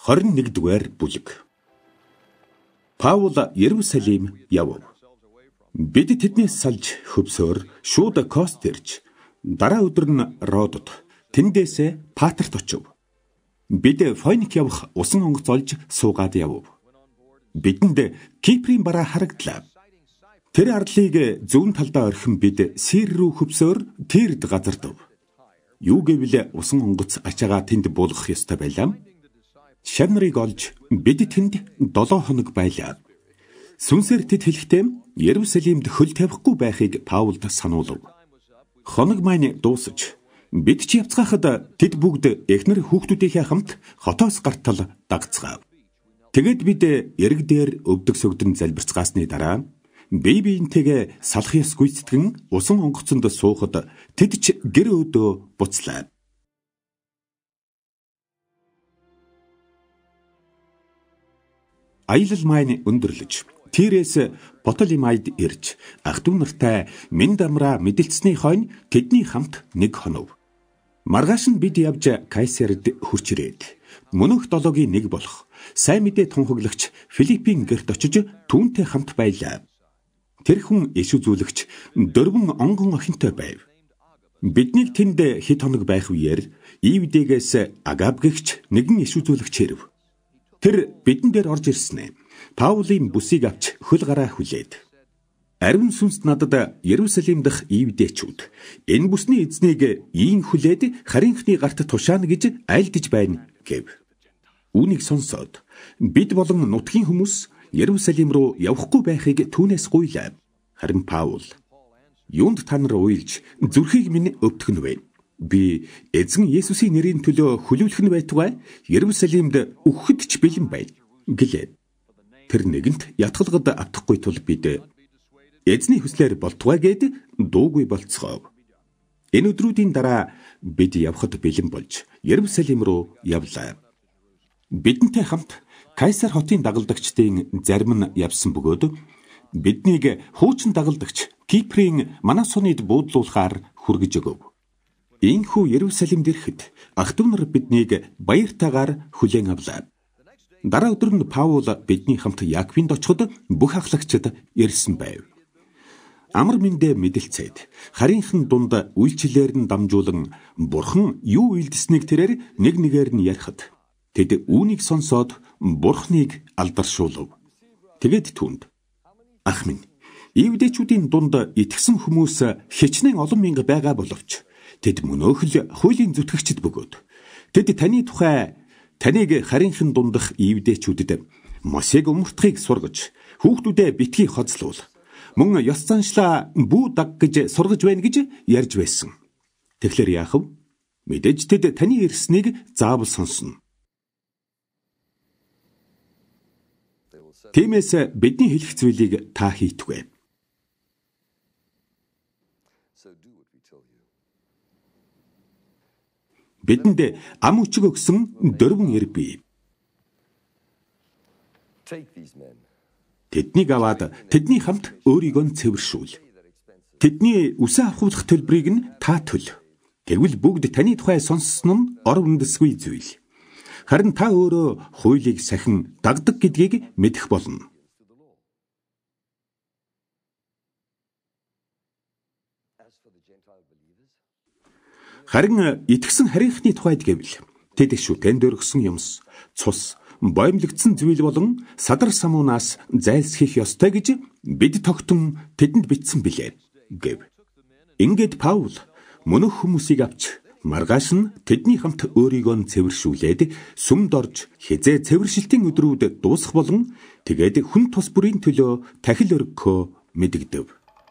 21-р бүлэг. Паул Иерусалим явв. Бид тэднээс салж хөвсөөр шууд Кост ирж, дараа өдөр нь Родод, тэндээс Патерт очив. Бид Фоник явах усан онгоц олж суугаад явв. Бидэнд Киприйн бараа харагдлаа. Тэр арлыг зүүн талдаа орхин бид Сир рүү хөвсөөр Тирд газардав. Юу гэвэл усан онгоц ачаагаа тэнд буулгах ёстой байлаа. Шав нарыг олж бид тэнд 7 хоног байлаа. Сүнсээр тэд хэлэхдээ Иерусалимд хөл тавихгүй байхыг Паулд сануулв. Хоног маань дуусаж бид ч явцгаахад тэд бүгд эхнэр хүүхдүүдийнхээ хамт хотоос гартал дагцгаав. Тэгэд бид эрэг дээр өвдөг сөгдөн залбирцгаасны дараа бие биентэйгээ салах ёс гүйцэтгэн усан онгоцонд суухад тэд ч гэр өөдөө буцлаа. Аялал маань өндөрлөж, Тирээс Потолимайд ирж, ах トゥ нартай минь дамраа мэдэлцсний хойно тэдний хамт 1 хонов. Маргааш нь бид явж Кайсерд хурч ирээд, мөнөх долоогийн 1 болох сайн мэдээ тунхаглагч Филиппийн гэрт очиж түүнтэй хамт байлаа. Тэр хүн иш үзүүлэгч 4 онгон охинтой байв. Биднийг тэнд хэд хоног байх үеэр Ивдэгээс Агаб гэгч нэгэн иш үзүүлэгч ирэв. Тэр бидэн дээр орж ирсэн. Паулийн бүсийг авч хөл гараа хүлээд. Ариун сүнс надад Иерусалим дахь Ивдэчүүд энэ бүсний эзнийг ийн хүлээд харийнхны гарт тушаана гэж айлдж байна гэв. Үүнийг сонсоод бид болон нутгийн хүмүүс Иерусалим руу явахгүй байхыг түүнээс гуйлаа. Харин Паул юунд та нар уйлж зүрхийг минь өвтгөн вэ? Би эзэн Есүсийн нэрийн төлөө хүлүүлэх нь байтугай Иерусалимд өгөхөд ч бэлэн байна гэлээ. Тэр нэгэнт ятгалгад автахгүй тул бид эзний хүслээр болтугай гэд дуугүй болцгоо. Энэ өдрүүдийн дараа бид явхад бэлэн болж Иерусалим руу явлаа. Бидэнтэй хамт Кайсар хотын дагалдагчдын зарим нь явсан бөгөөд биднийг хуучин дагалдагч Киприйн Манасонид буудлуулахаар хүргэж өгөв. Ийхүү Иерусалимд ирэхэд ах トゥ нар биднийг баяртайгаар хүлээн авлаа. Дараа өдөр нь Паул бидний хамт Яковинд очиход бүх ахлагчид ирсэн байв. Амар мэндэ мэдэлцээд харийнхан дунд үйлчлэлээр нь дамжуулан Бурхан юу үйлдэснийг тэрээр нэг нэгээр нь ярихад тэд үүнийг сонсоод Бурханыг алдаршуулв. Тэгээд түүнд ах минь, Ивдэчүүдийн дунд итгэсэн хүмүүс хичнээн олон мянга байгаа боловч тэд мөнөөхөл хуулийн зүтгэгчд бөгөөд тэд таны тухай таныг харийнхын дундах Ивдэчүүдэд Мосег умартахыг сургаж хүүхдүүдээ битгий хоцлуул мөн ёс заншлаа бүү даг гэж сургаж байна гэж ярьж байсан. Тэгэхээр яах вэ? Мэдээж тэд таны ирснийг заавал сонсно. Тиймээс бидний хэлэх зүйлийг та хийтгвэ. Бидэнд ам үчиг өгсөн 4 эр бий. Тэднийг аваад тэдний хамт өөрийгөө цэвэршүүл. Тэдний үсээ авахлах төлбөрийг нь та төл. Тэгвэл бүгд таны тухай сонссон нь ор үндэсгүй зүйл. Харин та өөрөө хуулийг сахин дагдаг гэдгийг мэдэх болно. Харин итгэсэн харийнхны тухайд гэвэл тэд шүтэн дөргсөн юмс, цус, боомлогдсон зүйл болон садар самуунаас зайлсхийх ёстой гэж бид тогтон тэдэнд бичсэн билээ гэв. Ингээд Паул мөнөх хүмүүсийг авч маргааш нь тэдний хамт өөрийгөө цэвэршүүлээд сүмд орж хизээ цэвэршилтийн өдрүүд дуусах болон тэгээд хүн тус бүрийн төлөө тахил өргөхөө мэдэгдэв.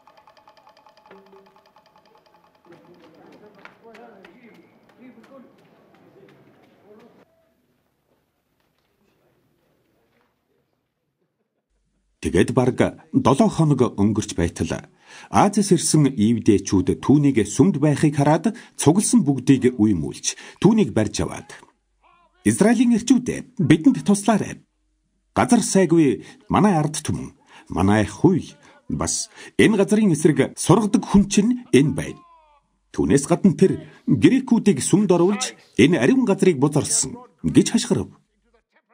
Тэгээд бараг 7 хоног өнгөрч байтал Азиас ирсэн Ивдэчүүд түүнийг сүмд байхыг хараад цугласан бүгдийг уймуулж түүнийг барьж аваад Израилийн эрчүүд бидэнд туслаарай. Газар сайгүй манай ард түмэн, манай хууль бас энэ газрын эсрэг сургадаг хүн чинь энэ байна. Түүнээс гадна тэр грекүүдийг сүмд оруулж энэ ариун газрыг бузарсан гэж хашгирав.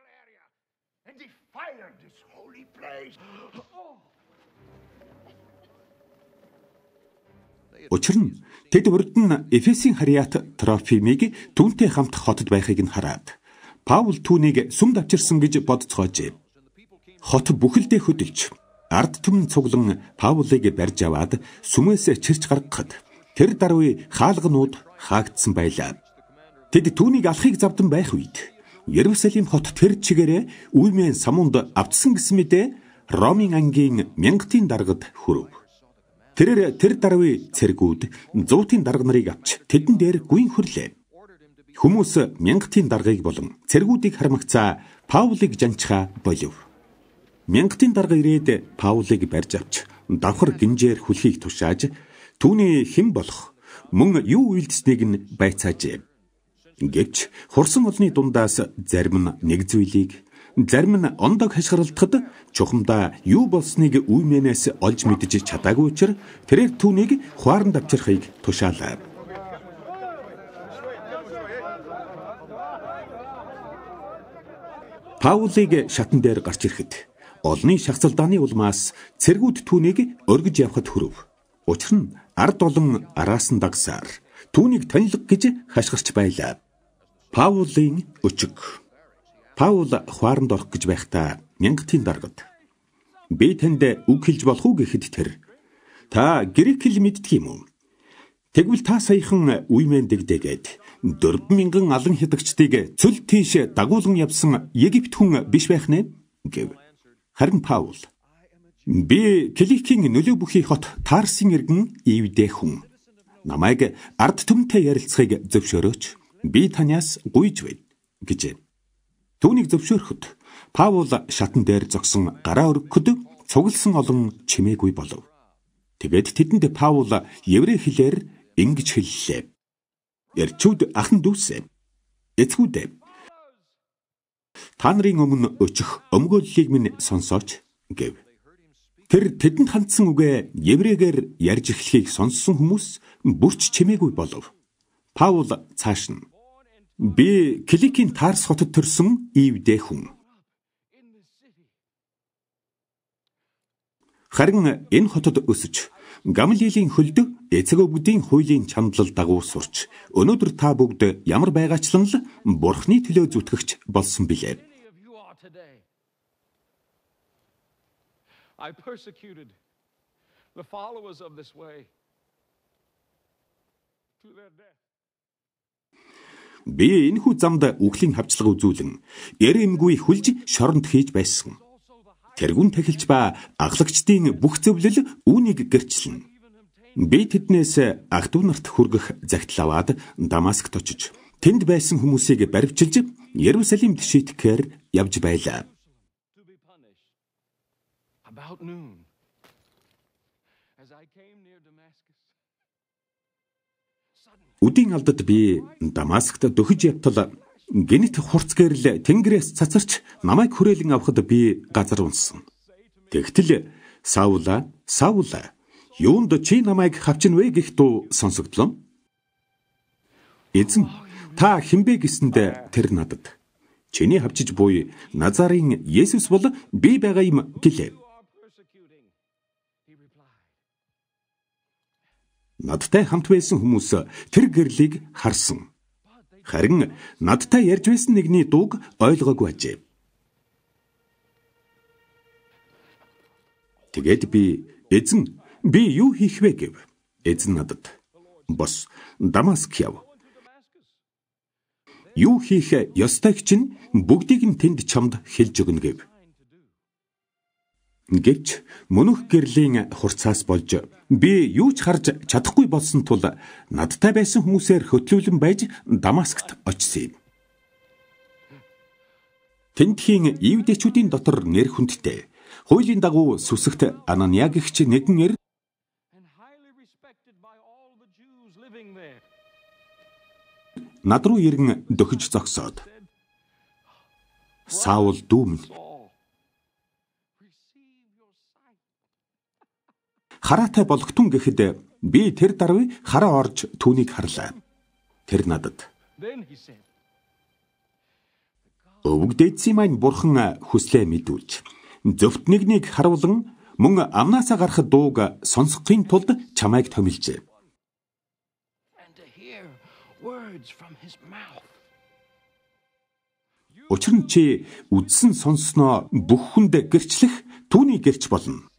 Учир нь тэд урд нь Эфесийн Хариат Трофимыг түүнтэй хамт хотод байхыг нь хараад Паул түүнийг сүмд авчирсан гэж бодцоожээ. Хот бүхэлдээ хөдөлж, ард түмэн цуглан Паулыг барьж аваад сүмээс чирч гаргахад тэр даруй хаалганууд хаагдсан байлаа. Тэд түүнийг алахыг завдан байх үед Ерүсалим хот тэр чигээрээ үймэн самунд автсан гэсэн мэдээ Ромын ангийн мянгатын даргад хүрв. Тэр даруй цэргүүд зуутын дарга нарыг авч тэдэн дээр гүйн хөрлөө. Хүмүүс мянгатын даргыг болон цэргүүдийг хармагцаа Паулыг жанчхаа болив. Мянгатын дарга ирээд Паулыг барьж авч давхар гинжээр хүлхийг тушааж түүний хэн болох мөн юу үйлдэснийг нь байцаажээ. Гэвч хурсан олны дундаас зарим нь нэг зүйлийг, зарим нь ондог хашгиралдахад чухамдаа юу болсныг үймэнээс олж мэдж чадаагүй учраас тэрээр түүнийг хуаранд авчирхийг тушаалаа. Паулыг шатан дээр гарч ирэхэд олны шахацалдааны улмаас цэргүүд түүнийг өргөж явахад хүрв. Учир нь ард олон араас нь дагсаар түүнийг танилга гэж хашгирч байлаа. Паулын өчиг. Паул хуаранд орох гэж байхдаа мянгатын даргад би танд үг хэлж болох уу гэхэд тэр та грек хэл мэддэг юм уу? Тэгвэл та саяхан үймэн дэгдээгээд 4,000 алан хядагчдыг цөл тийш дагуулan явсан Египт хүн биш байх нэ гэв. Харин Паул би Киликийн нөлөө бүхий хот Тарсын иргэн Ивдэ хүн. Намайг ард түмтэй ярилцахыг зөвшөөрөөч. Би танаас гуйж байна гэжээ. Түүнийг зөвшөөрөхөд Паул шатан дээр зогсон гараа өргөхөд цугласан олон чимээгүй болов. Тэгээд тэдэнд Паул еврей хэлээр ингэж хэллээ. Эрчүүд ахан дүүсээ. Эцгүүдээ. Та нарын өмнө өчөх өмгөөллийг минь сонсооч гэв. Тэр тэдэнд хандсан үгээ еврейгээр ярьж эхлэхийг сонссон хүмүүс бүрч чимээгүй болов. Паул цааш нь би Киликийн Тарс хотод төрсөн Ивдэ хүн. Харин энэ хотод өсөж Гамлиелийн хөлд эцэг өвгдийн хуулийн чандлал дагуу сурч өнөөдөр та бүгд ямар байгаачлан л Бурхны төлөө зүтгэгч болсон билээ. I persecuted the followers of this way to their death. Би энэхүү замд үхлийн хавчлага үзүүлэн эрэмгүй хүлж шоронд хийж байсан. Тэргүүн тахилч ба аглагчдын бүх зөвлөл үүнийг гэрчлэн. Би тэднээс ах トゥ нарт хүргэх загтал аваад Дамаскт очиж тэнд байсан хүмүүсийг баривчилж Ерүсалимд шийтгэхээр явж байлаа. About noon, as I came near Damascus, Үдийн алдад би Дамаскт дөхөж явтал гэнэт хурц гэрэл тэнгэрээс цацарч намайг хүрээлэн авахд би газар унсан. Тэгтэл Саула, Саула, юунд чи намайг хавчин вэ гэх дуу сонсогдлоо. Эзэн та хинбэ гэсэнд тэр надад чиний хавчиж буй Назарын Есүс бол би байгаа юм гэлээ. Надтай хамт байсан хүмүүс тэр гэрлийг харсан. Харин надтай ярьж байсан нэгний дууг ойлгоогүй ажээ. Тэгээд би эзэн би юу хийх вэ гэв. Эзэн надад бос Дамаск яв. Юу хийх ёстойг чинь бүгдийг нь тэнд чамд хэлж өгнө гэв. Гэвч мөнх гэрлийн хурцаас болж би юу ч харж чадахгүй болсон тул надтай байсан хүмүүсээр хөтлүүлэн байж Дамаскт очив. Тентхийн Ивдэчүүдийн дотор нэр хүндтэй хуулийн дагуу сүсэгт Анания гэгч нэгэн над руу иргэн дөхөж зогсоод Саул дүүмэн хараатай болготун гэхэд би тэр даруй хараа орж түүнийг харлаа. Тэр надад өвгдээдсийн маань бурхан хүслээ мэдүүлж зөвхт нэгнийг харуулan мөн амнаасаа гарах дууг сонсохын тулд чамайг томилжээ. words from his mouth. Учир нь чи үдсэн сонссноо бүх хүнд гэрчлэх түүний гэрч болно.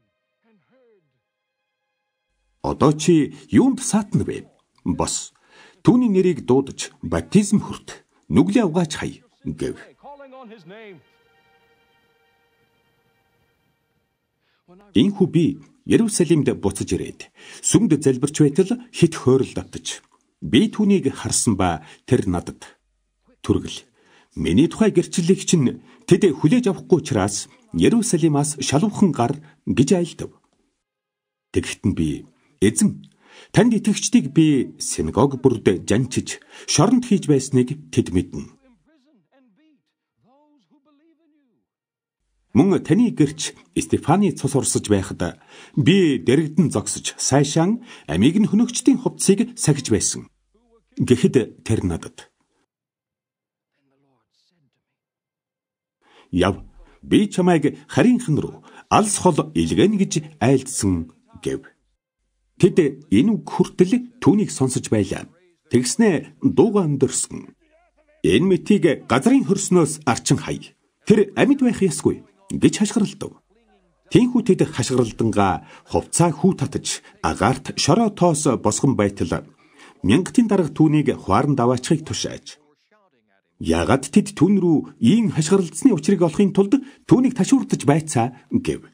Одоо чи юунд саатна вэ? Бос. Түүний нэрийг дуудаж баптизм хүрт. Нүглээ угааж хай гэв. Инхүү би Ерүсалимд буцаж ирээд сүмд залбирч байтал хит хойрол давтаж би түүнийг харсан ба тэр надад түргэл миний тухай гэрчлэлийг чинь тэд хүлээж авахгүй учраас Ерүсалимаас шалуухан гар гэж айлдав. Тэгэхэд нь би эзэн танд итгэгчдийг би синагог бүрд жанчиж шоронд хийж байсныг тэд мэднэ. Мөн таны гэрч Стефаны цус урсаж байхад би дэрэгдэн зогсож сайшаан амийг нь хөнөгчдийн хувцсыг сахиж байсан. Гэхэд тэр надад яв би чамайг харийнхан руу алс хол илгэн гэж айлдсан гэв. Тэд энэ үг хүртэл түүнийг сонсож байлаа. Тэгснээ дууга өндөрсөн. Энэ мэтийг газрын хөрснөөс арчин хай. Тэр амьд байх ёсгүй гэж хашгиралдав. Тинхүү тэд хашгиралдангаа хувцаа хүү татаж агаарт шороо тоос босгон байтал мянгатын дарга түүнийг хуаран даваачхыг тушааж. Яагаад тэд түүн рүү ийм хашгиралдсны учрыг олохын тулд түүнийг ташуурдаж байцаа гэв.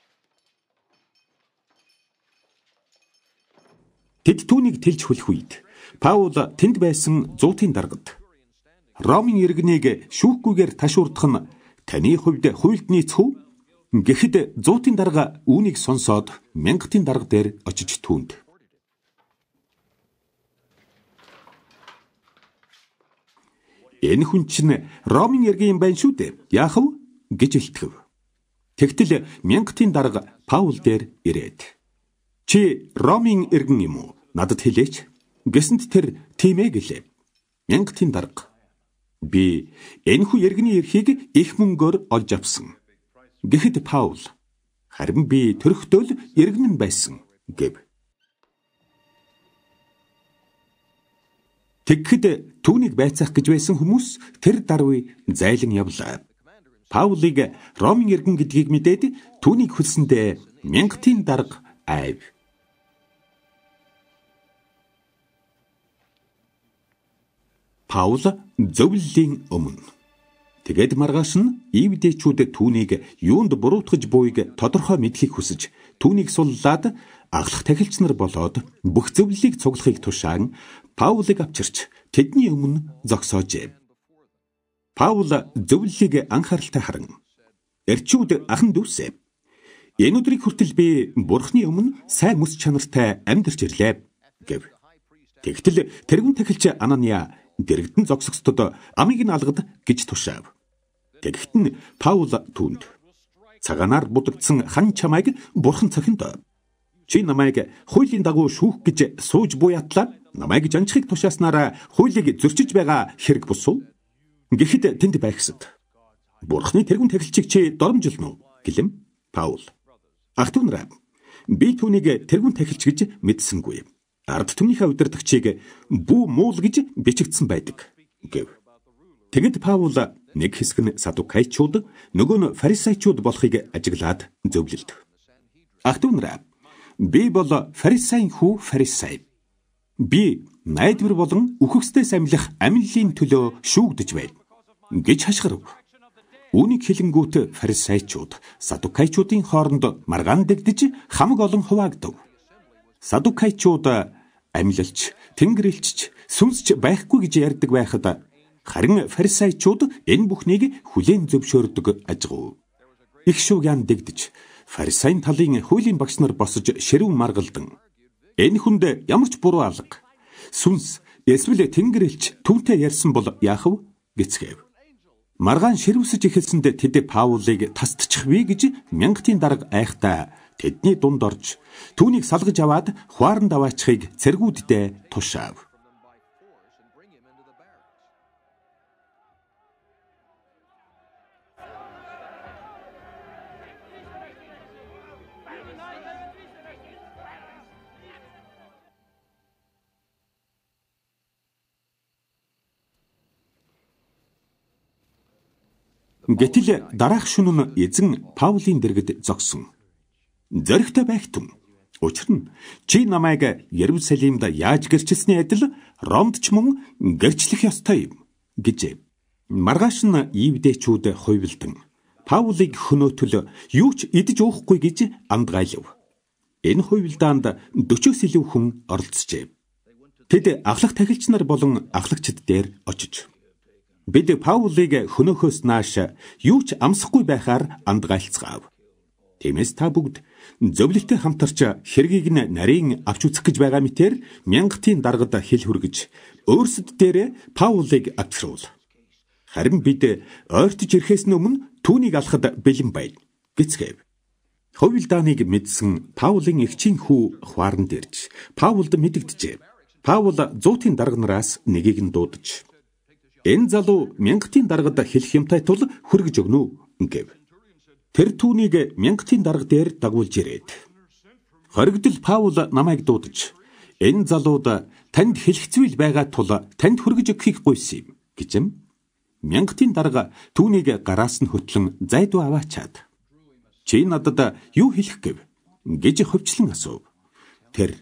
Тэд түүнийг тэлж хөлөх үед Паул тэнд байсан зуутын даргад Ромын иргэнийг шүүхгүйгээр ташуурдах нь таны хувьд хуйлд нийцэх үү? Гэхэд зуутын дарга үүнийг сонсоод мянгатын дарга дээр очиж түүнд энэ хүн чинь Ромын иргэн юм байна шүү дээ. Яах вэ? гэж илтгэв. Тэгтэл мянгатын дарга Паул дээр ирээд чи Ромын иргэн юм уу? Надад хэлээч. Гэсэнд тэр тийм ээ гэлээ. Мянгатын дарга би энэхүү иргэний эрхийг их мөнгөөр олж авсан. Гэхэд Паул харин би төрөхтөл иргэн нь байсан гэв. Тэгэхэд түүнийг байцаах гэж байсан хүмүүс тэр даруй зайлан явлаа. Паулыг Ромын иргэн гэдгийг мэдээд түүнийг хөлсөндөө мянгатын дарга айв. Паул зөвлөлийн өмнө. Тэгээд маргааш нь Ивдэчүүд түүнийг юунд буруутгаж буйг тодорхой мэдлийг хүсэж түүнийг суллаад аглах тахилч нар болоод бүх зөвлөлийг цуглахыг тушаан Паулыг авчирч тэдний өмнө зогсоожээ. Паул зөвлөлийг анхааралтай харан эрчүүд ахан дүүсээ. Энэ өдрийг хүртэл би Бурхны өмнө сайн мэс чанартай амьдарч ирлээ гэв. Тэгтэл тэргүүн тахилч Анания дэрэгдэн зогсогчдод амийг нь алгад гэж тушаав. Тэгэхэд нь Паул түүнд цагаанаар будагдсан хан чамайг бурхан цохинд чи намайг хуулийн дагуу шүүх гэж сууж буяатлаа. Намайг жанчхыг тушааснараа хуулийг зөрчиж байгаа хэрэг бусуу. Гэхэд тэнд байгсад бурхны тэргүүн тахилчийг чи доромжилно уу гэлэм Паул. Ах түнрээ би түүнийг тэргүүн тахилч гэж мэдсэнгүй. Ард түмнийхээ удирдагчийг бүү муул гэж бичигдсэн байдаг гэв. Тэгэд Паул нэг хэсэг нь садукайчууд, нөгөө нь фарисеучуд болохыг ажиглаад зөвлөлд. Ах түнрээ би бол фарисеийн хүү фарисей. Би найдвар болон үхэгсдээс амьлах амьллын төлөө шүүгдэж байна гэж хашгирав. Үүнийг хэлэнгүүт фарисеучуд садукайчуудын хооронд маргаан дэгдэж хамаг олон хуваагдав. Садукайчууд амьлалч, тэнгэрлэгч, сүнсч байхгүй гэж ярьдаг байхад харин фарисеучуд энэ бүхнийг хүлээн зөвшөөрдөг ажгав. Их шуугиан дэгдэж фарисеийн талын хуулийн багш нар босож ширүүн маргалдан энэ хүнд ямар ч буруу алга, сүнс эсвэл тэнгэрлэгч түүнтэй ярьсан бол яах вэ гэцгээв. Маргаан ширүүсэж эхэлсэнд тэд Паулыг тасдчих вэ гэж мянгатын дарга айхтаа тэдний дунд орж түүнийг салгаж аваад хуаран даваачхыг цэргүүддээ тушаав. Гэтэл дараах шөнө нь эзэн Паулийн дэргэд зогсон. Зоригтой байх түн. Учир нь чи намайг Ерүсалимд яаж гэрчилсний адил Ромд ч мөн гэрчлэх ёстой юм гэжээ. Маргааш нь Евдэчүүд хувилдан Паулыг хөнөөтөл юу ч идэж уухгүй гэж андгайлав. Энэ хувилдаанд 40-с илүү хүн оролцжээ. Тэд ахлах тахилч нар болон ахлагчид дээр очиж бид Паулыг хөнөөхөөс нааш юу ч амсахгүй байхаар андгайлцгаав. Тиймээс та бүгд зөвлөлтөй хамтарч хэргийг нь нарийн авч үзэх гэж байгаа мэтээр мянгатын даргад хил хүргэж өөрсөд дээр Паулыг авчруул. Харин бид ойртож ирэхээс өмнө түүнийг алахад бэлэн байна гэцгээв. Хувилдааныг мэдсэн Паулын эгчийн хүү хуаранд ирж Паулд мэдэгджээ. Паул зуутын дарганараас нэгийг нь дуудаж энэ залуу мянгатын даргад хэлэх юмтай тул хүргэж өгнө гэв. Тэр түүнийг мянгатын дарга дээр дагуулж ирээд хоригдол Паул намайг дуудаж энэ залууд танд хэлэхцвэл байгаа тул танд хүргэж өгөхийг гуйсан юм гэжэм. Мянгатын дарга түүнийг гараас нь хөтлөн зайдуу аваачаад чи надад юу хэлэх гэв гэж хөвчлэн асуув. Тэр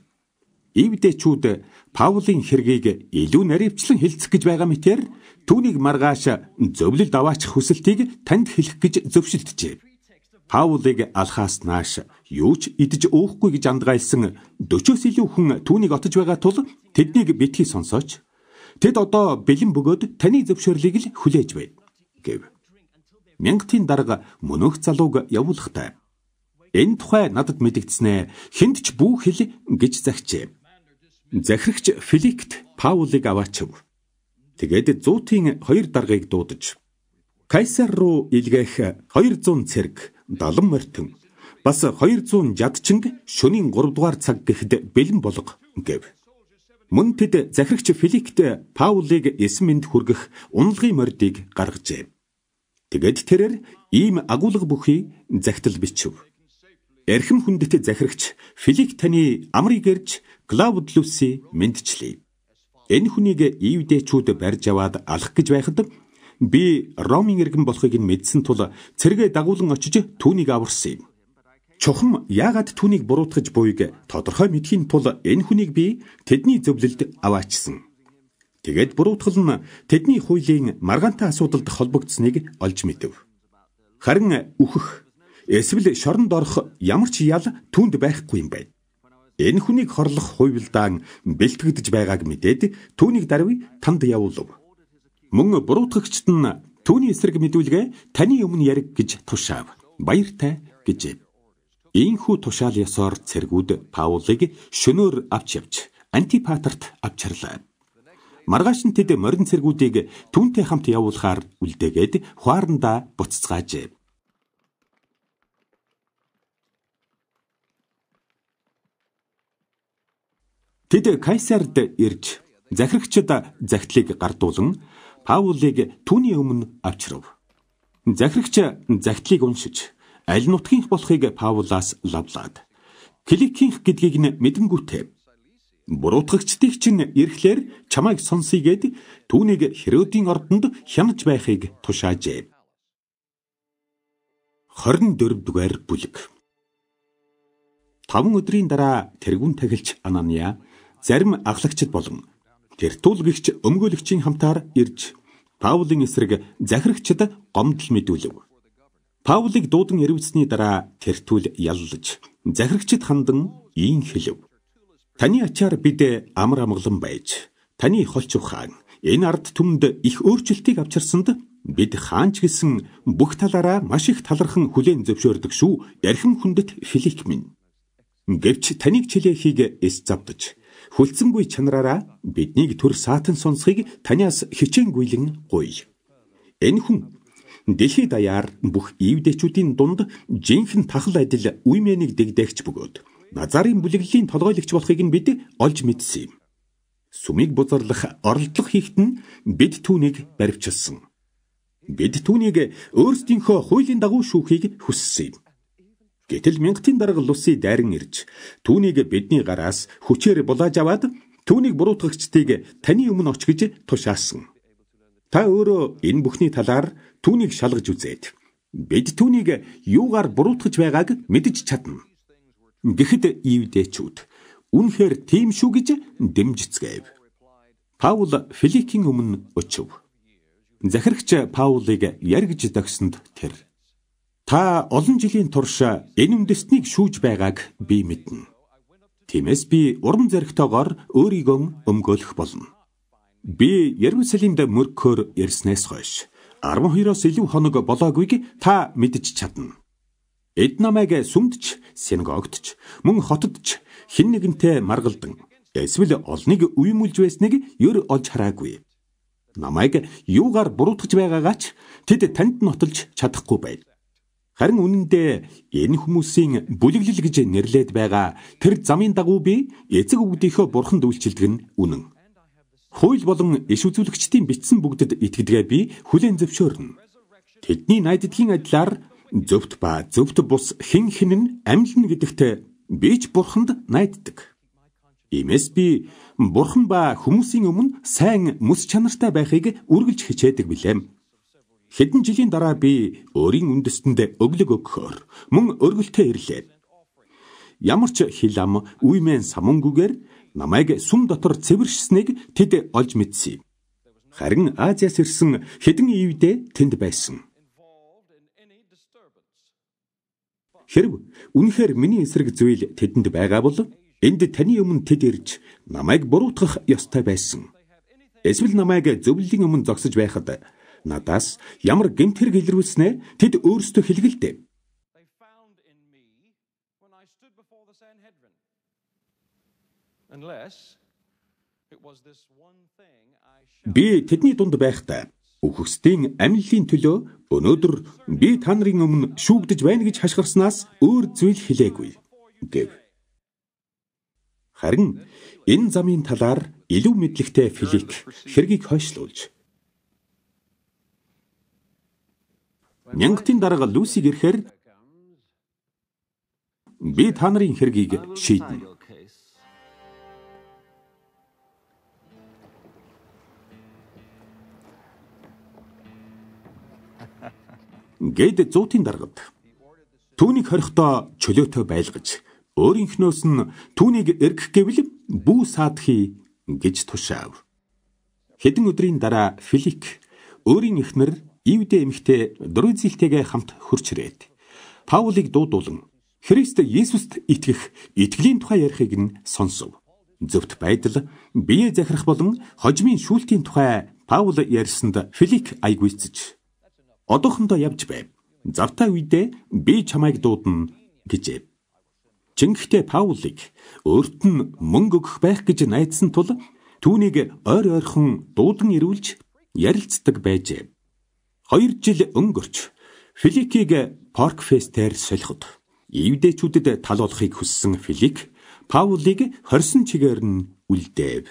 Евдэчүүд Паулын хэргийг илүү наривчлан хэлцэх гэж байгаа мэтээр түүнийг маргааш зөвлөлд аваачих хүсэлтийг танд хэлэх гэж зөвшөлдөжээ. Паулыг алхаас нааш юу ч идэж уухгүй гэж андгайлсан 40-с илүү хүн түүнийг отож байгаа тул тэднийг битгий сонсооч. Тэд одоо бэлэн бөгөөд таны зөвшөөрлийг л хүлээж байна гэв. Мянгатын дарга мөнөөх залууг явуулахдаа энэ тухай надад мэдэгдснэ хэнд ч бүү хэл гэж загчээ. Захирагч Феликт Паулыг аваачив. Тэгээд зуутын 2 даргыг дуудаж Кайсар руу илгээх 200 цэрэг, 70 морьтон, бас 200 жадчинг шөнийн 3 дугаар цаг гэхэд бэлэн болго гэв. Мөн тэд захирагч Феликт Паулыг эсмэнд хүргэх унлагын мордыг гаргажээ. Тэгээд тэрээр ийм агуулга бүхий захидал бичв. Эрхэм хүндэт захирагч Феликт таны амрыг эрж Клаудиуси мэдчлээ. Энэ хүнийг Евдэчүүд барьж аваад алах гэж байхад би Ромын иргэн болохыг нь мэдсэн тул цэргээ дагуулan очиж түүнийг аварсан юм. Чухам яагаад түүнийг буруутгаж буйг тодорхой мэдхийн тул энэ хүнийг би тэдний зөвлөлд аваачсан. Тэгээд буруутгал нь тэдний хуулийн маргаантай асуудалд холбогдсныг олж мэдэв. Харин үхэх эсвэл шоронд орох ямар ч ял түүнд байхгүй юм байна. Энэ хүнийг хорлох хувилдаан бэлтгэгдэж байгааг мэдээд түүнийг даруй танд явуулав. Мөн буруутгагчд нь түүний эсрэг мэдүүлгээ таны өмнө яриг гэж тушаав. Баяртай гэжээ. Ийхүү тушаал ёсоор цэргүүд Паулыг шөнөөр авч явж Антипатерт авчирлаа. Маргааш нь тэд морин цэргүүдийг түүнтэй хамт явуулахаар үлдээгээд хуарандаа буццгаажээ. Тэд Кайсард ирж захирагчид загтлыг гардуулан Паулыг түүний өмнө авчрав. Захирагч загтлыг уншиж аль нутгийнх болохыг Паулаас лавлаад Киликийнх гэдгийг нь мэдэнгүүтээ буруутгагчдыг чинь ирэхлээр чамайг сонсъё гэд түүнийг Херодийн ордонд хянаж байхыг тушаажээ. 24 дугаар бүлэг. 5 өдрийн дараа тэргүүн тахилч Анания зарим ахлагчид болон Тертул гэгч өмгөөлөгчийн хамтаар ирж Паулын эсрэг захирагчид гомдол мэдүүлв. Паулыг дуудан ирвэсний дараа Тертул яллаж захирагчид хандан ийм хэлв. Таны ачаар бид амар амгалан байж таны холч ухаан энэ ард түмэнд их өөрчлөлтийг авчирсанд бид хаанч гэсэн бүх талаараа маш их талархан хүлээн зөвшөөрдөг шүү. Эрхэм хүндэт Фелик минь. Гэвч таныг чилээхийг эс завдаж хүлцэнгүй чанараараа биднийг төр саатан сонсхийг таниас хичээнгүйлэн гуй. Энэ хүн дэлхий даяар бүх Евдэчүүдийн дунд жинхэнэ тахал адил үймэнийг дэгдээгч бөгөөд Назарын бүлэглэлийн толгойлогч болохыг нь бид олж мэдсэн юм. Сүмийг бузарлах, оролдлого хийхэд нь бид түүнийг баривчилсан. Бид түүнийг өөрсдийнхөө хуулийн дагуу шүүхийг хүссэн юм. Гэтэл мянгатын дарга Луси дайран ирж түүнийг бидний гараас хүчээр булааж аваад түүнийг буруутгагчдыг таны өмнө оч гэж тушаасан. Та өөрөө энэ бүхний талаар түүнийг шалгаж үзээд бид түүнийг юугаар буруутгаж байгааг мэдэж чадна. Гэхэд Евдэчүүд үнэхээр тийм шүү гэж дэмжицгээв. Паул Феликийн өмнө очив. Захирагч Паулыг яргж дагсанд тэр: "Та олон жилийн турш энэ үндэстнийг шүүж байгааг би мэднэ. Тиймээс би урам зоригтойгоор өөрийгөө өмгөөлөх болно. Би Иерусалимд мөргөхөөр ирснээс хойш 12-оос илүү хоног болоогүйг та мэдэж чадна. Эд намайг сүмдч, синагогтч, мөн хотодч хэн нэгэнтэй маргалдан, эсвэл олныг уймулж байсныг ёр олж хараагүй. Намайг юугаар буруутгаж байгаагаач тэд танд нотолж чадахгүй байв. Харин үнэндээ энэ хүмүүсийн бүлэглэл гэж нэрлээд байгаа тэр замын дагуу би эцэг өвгдийнхөө бурханд үйлчилдэг нь үнэн. Хууль болон иш үзүүлэгчдийн бичсэн бүгдэд итгэдгээ би хүлээн зөвшөөрнө. Тэдний найддгийн адилаар зөвхт ба зөвхт бус хэн нь амьлна гэдэгт би ч бурханд найддаг. Иймээс би бурхан ба хүмүүсийн өмнө сайн мэс чанартай байхыг үргэлж хичээдэг билээ. Хэдэн жилийн дараа би өөрийн үндэстэнд өглөг өгөхөөр мөн өргөлтөө ирлээ. Ямар ч хил ам үймэн самунгүйгээр намайг сүм дотор цэвэршсэнийг тэд олж мэдсэн. Харин Азиас ирсэн хэдэн ивдээ тэнд байсан. Хэрв үнэхээр миний эсрэг зүйл тэдэнд байгаа бол энд таны өмнө тэд ирж намайг буруутгах ёстой байсан. Эсвэл намайг зөвлөлийн өмнө зогсож байхад надаас ямар гэмт хэрэг илрүүлснэ тэд өөрсдөө хэлгэлдээ. Би тэдний дунд байхдаа үхэгсдийн амьллын төлөө өнөөдөр би та нарын өмнө шүүгдэж байна гэж хашгирснаас өөр зүйл хэлээгүй гэв. Харин энэ замын талаар илүү мэдлэгтэй Филик хэргийг хойшлуулж нянгатын дарга Лүсиг ирэхээр би та нарын хэргийг шийднэ. Гэд зуутын даргад түүнийг хорихдоо чөлөөтэй байлгаж өөрийнхнөөс нь түүнийг эргэх гэвэл бүү саадхий гэж тушаав. Хэдэн өдрийн дараа Филик өөрийн эхнэр Ивдэ эмэгтэй Друзилтэйгээ хамт хурч ирээд Паулыг дуудуулан Христ Есүст итгэх итгэлийн тухай ярихыг нь сонсов. Зөвхт байдал бие захирах болон хожмын шүүлтийн тухай Паул ярьсанд Филик айгүйцэж одоохондоо явж байв. Завтай үедээ би чамайг дуудана гэжээ. Чингэхдээ Паулыг өөрт нь мөнгө өгөх байх гэж найдсан тул түүнийг ойр ойрхон дуудан ирүүлж ярилцдаг байжээ. 2 жил өнгөрч Филикийг Поркфестээр солиход Евдэчүүдэд тал болохыг хүссэн Филик Паулыг хорсон чигээр нь үлдээв.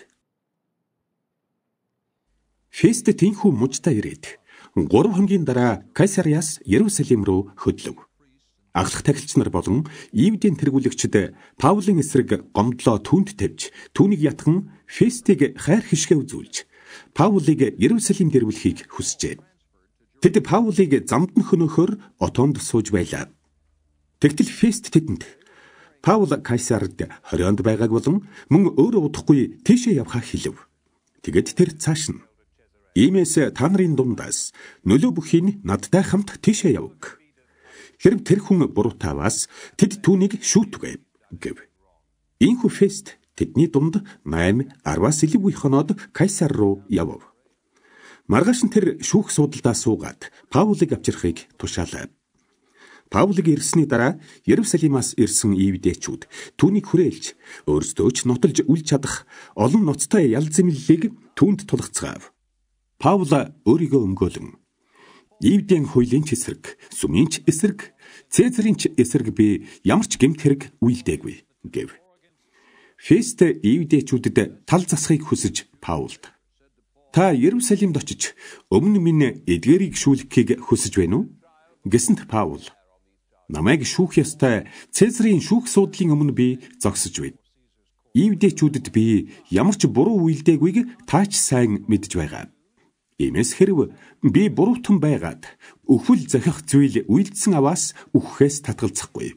Фест тэнхүү мужтай ирээд 3 хоногийн дараа Кайсариас Иерусалим руу хөдлөв. Аглах тахилч нар болон Евдийн тэргүүлэгчид Паулын эсрэг гомдлоо түүнд тавьж түүнийг ятхан Фестийг хайр хишгээ үзүүлж Паулыг Иерусалимд ирүүлэхийг хүсжээ. Тэд Паулыг замд нь хөнөөхөөр отоонд сууж байлаа. Тэгтэл Фест тэдэнд Паул Кайсард хорионд байгааг болон мөн өөрөө удахгүй тийшээ явхаа хэлв. Тэгэд тэр цааш нь иймээс та нарын дундаас нөлөө бүхийг надтай хамт тийшээ явг. Хэрв тэр хүн буруутаваас тэд түүнийг шүүтгэ гэв. Ийхүү Фест тэдний дунд 8-10-аас илүү их хоноод Кайсар руу явв. Маргааш нь тэр шүүх суудалдаа суугаад Паулыг авчрахыг тушаалав. Паулыг ирсний дараа Иерусалимаас ирсэн Евдэчүүд түүнийг хүрээлж өөрсдөө ч нотолж үл чадах олон ноцтой ял зэмлэлийг түүнд тулгацгаав. Паул өөрийгөө өмгөөлөн Евдийн хуулийн ч эсрэг, сүмийн ч эсрэг, Цэзарын ч эсрэг би ямар ч гэмт хэрэг үйлдээгүй гэв. Фест Евдэчүүдэд тал засахыг хүсэж Паулд та Иерусалимд очиж өмнө минь эдгээрийг шүүлгэхийг хүсэж байна уу? Гэсэнд Паул намайг шүүх ёстой Цэзарын шүүх суудлын өмнө би зогсож байна. Евдэчүүдэд би ямар ч буруу үйлдээгүйг таач сайн мэдж байгаа. Иймээс хэрв би буруутан байгаад өхвөл зохих зүйл үйлдсэн аваас үхэхээс татгалзахгүй.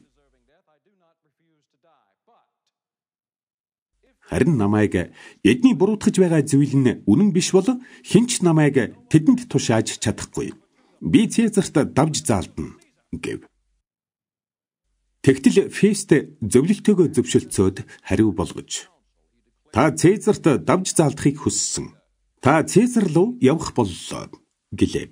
Харин намайг эдний буруутгаж байгаа зүйл нь үнэн биш бол хинч намайг тэдэнд тушааж чадахгүй. Би Цезарт давж заалдана гэв. Тэгтэл Фест зөвлөлтөөгөө зөвшөлдсөд хариу болгож, та Цезарт давж заалдахыг хүссэн. Та Цезар руу явах боллоо гэлээ.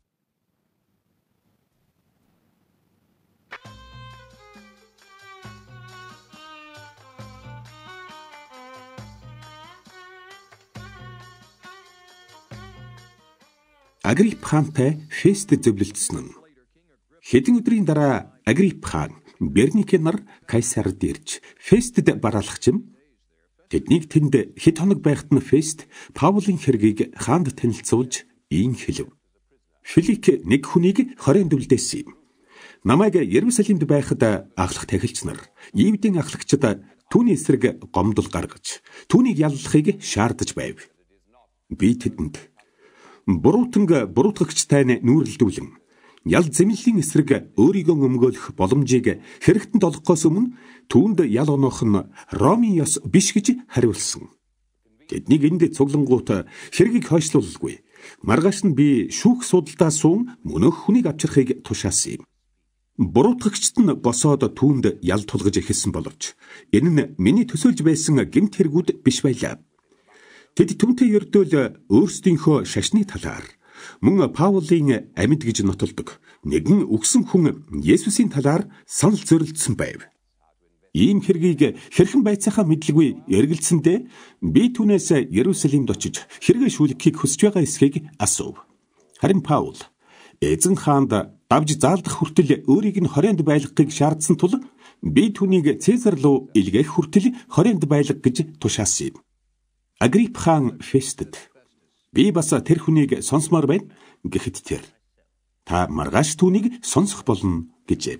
Агрипп хаантай Фест зөвлөлдсөн нь. Хэдэн өдрийн дараа Агрипп хаан Берникийн нар Кайсард ирж Фестэд бараалхчим. Тэднийг тэнд хэд хоног байхад нь Фест Паулын хэргийг хаанд танилцуулж ийм хэлв. Филик нэг хүнийг хорийн дүлдээсэн юм. Намайг Иерусалимд байхад ахлах тахилч нар Ивдийн ахлагчид түүний эсрэг гомдол гаргаж түүнийг яллахыг шаардаж байв. Би тэдэнд буруутгагчтай нүүрэлдүүлэн ял зэмлэлийн эсрэг өөрийгөө өмгөөлөх боломжийг хэрэгтэнд олгохоос өмнө түүнд ял онох нь Ромын ёс биш гэж хариулсан. Тэднийг энд цуглангуут хэргийг хойшлуулгүй. Маргааш нь би шүүх судалдаа суун мөнөх хүнийг авчрахыг тушаасан юм. Буруутгагчд нь босоод түүнд ял тулгаж эхэлсэн боловч энэ нь миний төсөөлж байсан гэмт хэрэгүүд биш байлаа. Тэд түнтэй ердөөл өөрсдийнхөө шашны талаар мөн Паулын амьд гэж нотолдог нэгэн үгсэн хүн Есүсийн талаар санал зөрөлдсөн байв. Ийм хэргийг хэрхэн байцаахаа мэдлгүй эргэлзсэндээ би түүнээс Иерусалимд очиж хэрэгээ шүүлгэхийг хүсэж байгаа эсхийг асуув. Харин Паул эзэн хаанд давж заалдах хүртэл өөрийг нь хорионд байлгахыг шаардсан тул би түүнийг Цезар руу илгээх хүртэл хорионд байлга гэж тушаасан юм. Агрипп хаан Фестэд би бас тэр хүнийг сонсмоор байна гэхэд тэр та маргааш түүнийг сонсох болно гэжээ.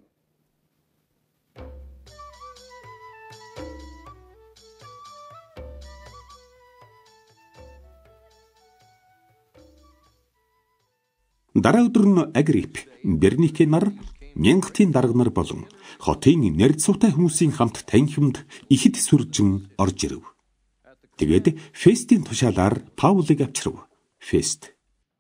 Дараа өдөр нь Агрипп, Берникийн нар, мянгатын дарга нар болон хотын нэрд суутай хүмүүсийн хамт танхимд ихэд сүржин орж ирэв. Тэгээд Фестийн тушаалаар Паулыг авчрав. Фест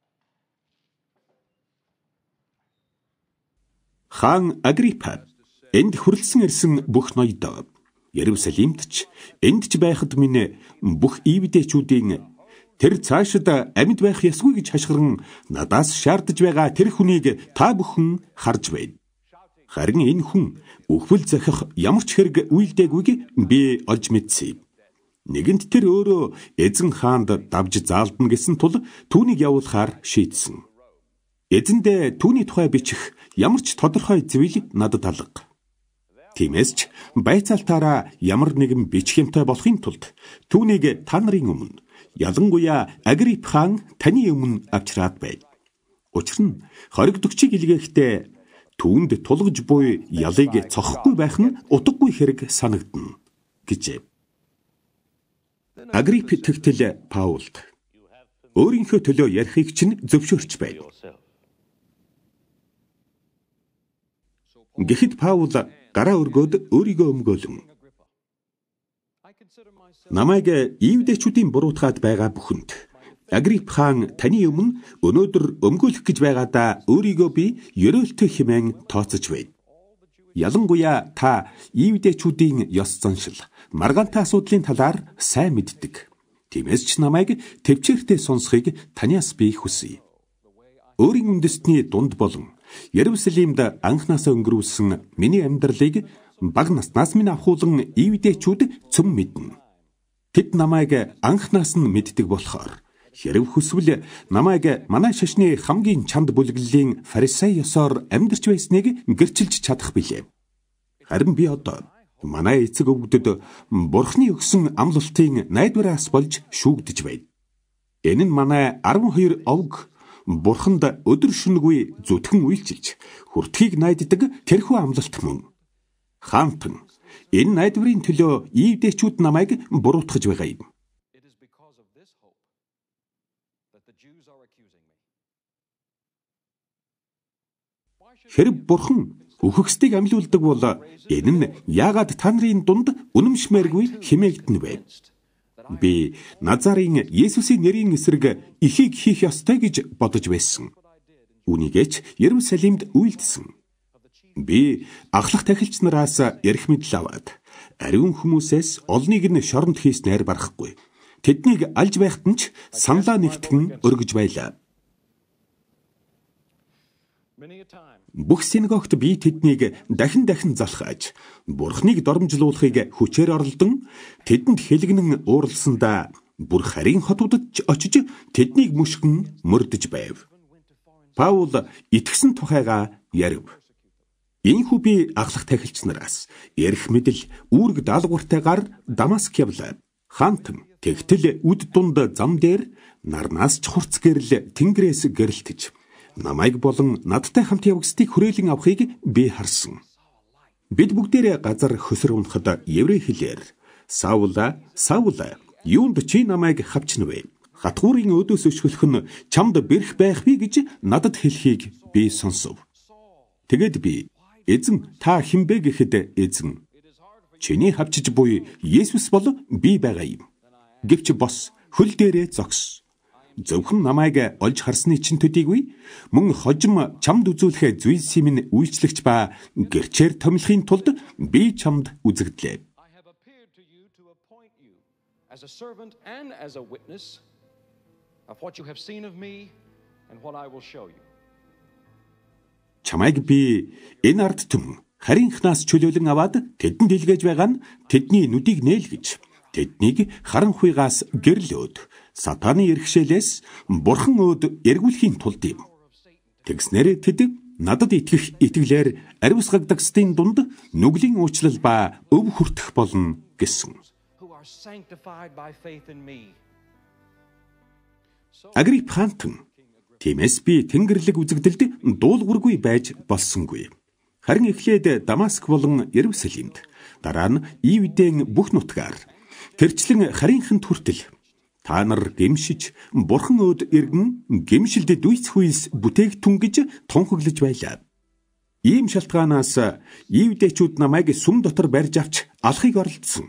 хаан Агриппа энд хүрлсэн ирсэн бүх ноёдоо Иерусалимд ч энд ч байхад минь бүх ивдэчүүдийн тэр цаашид амьд байх ёсгүй гэж хашгиран надаас шаардж байгаа тэр хүнийг та бүхэн харж байна. Харин энэ хүн өхвөл захих ямар ч хэрэг үйлдээгүйг би олж мэдсэн юм. Нэгэнт тэр өөрөө эзэн хаанд давж заалдана гэсэн тул түүнийг явуулахаар шийдсэн. Эзэндээ түүний тухай бичих ямар ч тодорхой зүйл надад алга. Тиймээс ч байцаалтаараа ямар нэгэн бичих юмтай болохын тулд түүнийг та нарын өмнө, ялангуяа Агрипп хаан таны өмнө авчраад байна. Учир нь хоригдөгчийг илгээхдээ түүнд тулгаж буй ялыг цохохгүй байх нь утгагүй хэрэг санагдана гэжээ. Агрипп тэгтэл Паулд өөрийнхөө төлөө ярихыг чинь зөвшөөрч байна. Гэхэд Паул гараа өргөөд өөрийгөө өмгөөлөн намайг ивдэчүүдийн буруутгаад байгаа бүхэнд Агрипп хаан таны өмнө өнөөдөр өмгөөлөх гэж байгаадаа өөрийгөө би ерөөлтөө хэмээн тооцож байна. Ялангуяа та ивдэчүүдийн ёс заншил, маргаантай асуудлын талаар сайн мэддэг. Тиймээс ч намайг төвчээртэй сонсхийг таниас би хүсье. Өөрийн үндэстний дунд болон Иерусалимд анхнаасаа өнгөрүүлсэн миний амьдралыг бага наснаас минь авахуулан ивдэчүүд цөм мэднэ. Тэд намайг анхнаас нь мэддэг болохоор хэрв хүсвэл намайг манай шашны хамгийн чанд бүлэглэлийн фарисей ёсоор амьдарч байсныг гэрчилж чадах билээ. Харин би одоо манай эцэг өвгдөд Бурхны өгсөн амлалтын найдвараас болж шүүгдэж байна. Энэ нь манай 12 овг Бурханд өдөр шөнөгүй зүтгэн үйлчилж хүртхийг найддаг тэрхүү амлалт мөн. Хаантан энэ найдварын төлөө ивдэчүүд намайг буруутгаж байгаа юм. Хэрв Бурхан үхэгсдийг амьлуулдаг бол энэ нь яагаад та нарын дунд үнэмшмээргүй хэмээгдэнэ вэ? Би Назарын Есүсийн нэрийн эсрэг ихийг хийх ёстой гэж бодож байсан. Үүнийгээч Иерусалимд үйлдсэн. Би ахлах тахилч нараас ярих мэдэл аваад ариун хүмүүсээс олныг нь шоронд хийснээр барахгүй. Тэднийг алж байхад нь ч саналаа нэгтгэн өргөж байлаа. Бүх синагогт би тэднийг дахин залхааж, Бурхныг доромжлуулахыг хүчээр оролдон, тэдэнд хэлгэнэн ууралсандаа бүр харийн хотуудад очиж тэднийг мушгин мөрдөж байв. Паул итгэсэн тухайгаа ярив. Ийхүү би ахлах тахилч нараас ярих мэдэл үүрэг даалгавартайгаар Дамаск явлаа. Хаантан тэгтэл үд дунд зам дээр нарнаас ч хурц гэрэл тэнгэрээс гэрэлтэж намайг болон надтай хамт явгсдыг хүрээлэн авахыг би харсан. Бид бүгдээрээ газар хөсөр унахад еврей хэлээр Саула, Саула, юунд чи намайг хавчна вэ? Хатгуурын өдөөс өшгөлөх нь чамд бэрх байх вэ гэж надад хэлхийг би сонсов. Тэгэд би эзэн та хинбэ гэхэд эзэн чиний хавчиж буй Есүс бол би байгаа юм. Гэвч бос хөл дээрээ зогс. Зөвхөн намайг олж харсны чинь төдийгүй мөн хожим чамд үзүүлэх зүйлс минь үйлчлэгч ба гэрчээр томилохын тулд би чамд үзэгдлээ. Чамайг би энэ ард түмэн харийнхнаас чөлөөлөн аваад тэдэнд илгээж байгаа нь тэдний нүдийг нээлгэж, тэднийг харан хуйгаас гэрлөөд, сатаны иргэшээлээс бурхан өөд эргүүлэхийн тулд юм. Тэгснээр тэд надад итгэх итгэлээр ариусгагдагсдын дунд нүглийн уучлал ба өв хүртэх болно гэсэн. Агрипп хаантан тиймээс би тэнгэрлэг үзэгдэлд дуулуургүй байж болсонгүй. Харин эхлээд Дамаск болон Иерусалимд, дараа нь Ивдэн бүх нутгаар, тэрчлэн харийнхан хүртэл та нар гэмшиж, бурхан өөд эргэн гэмшилд дүйц хүйс бүтээгтүн гэж тунхаглаж байлаа. Ийм шалтгаанаас Ивдэчүүд намайг сүм дотор барьж авч алахыг оролдсон.